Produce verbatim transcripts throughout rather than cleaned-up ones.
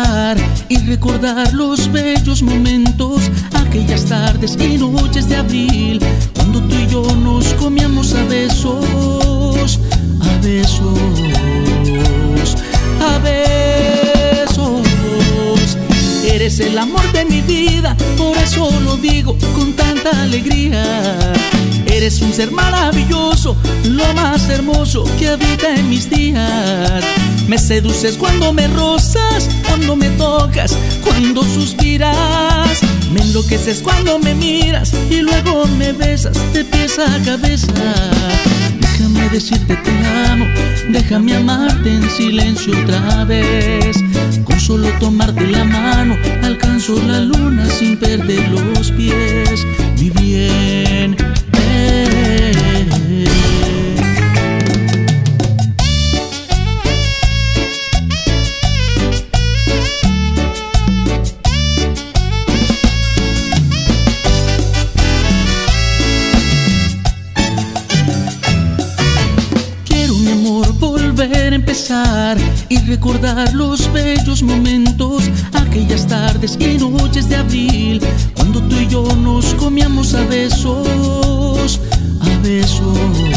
empezar y recordar los bellos momentos, aquellas tardes y noches de abril, cuando tú y yo nos comíamos a besos, a besos, a besos. Eres el amor de mi vida, por eso lo digo con tanta alegría. Eres un ser maravilloso, lo más hermoso que habita en mis días. Me seduces cuando me rozas, cuando me tocas, cuando suspiras. Me enloqueces cuando me miras y luego me besas de pies a cabeza. Déjame decirte te amo, déjame amarte en silencio otra vez. Con solo tomarte la mano alcanzo la luna sin perder los pies. Mi bien, eh. Volver a empezar y recordar los bellos momentos, aquellas tardes y noches de abril, cuando tú y yo nos comíamos a besos, a besos,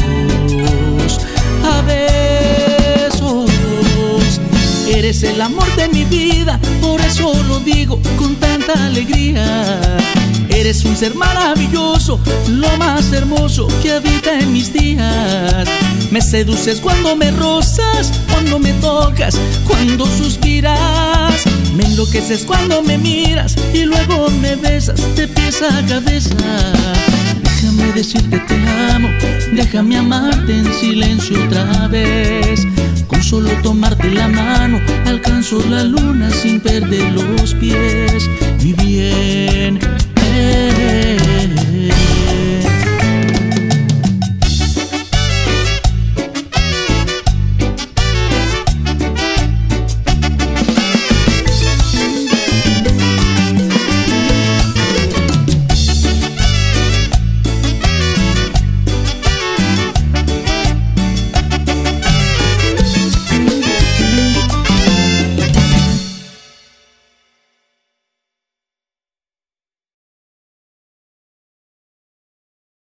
a besos. Eres el amor de mi vida, por eso lo digo con tanta alegría. Eres un ser maravilloso, lo más hermoso que habita en mis días. Me seduces cuando me rozas, cuando me tocas, cuando suspiras. Me enloqueces cuando me miras y luego me besas de pies a cabeza. Déjame decirte te amo, déjame amarte en silencio otra vez. Con solo tomarte la mano alcanzo la luna sin perder los pies. Mi bien, eh.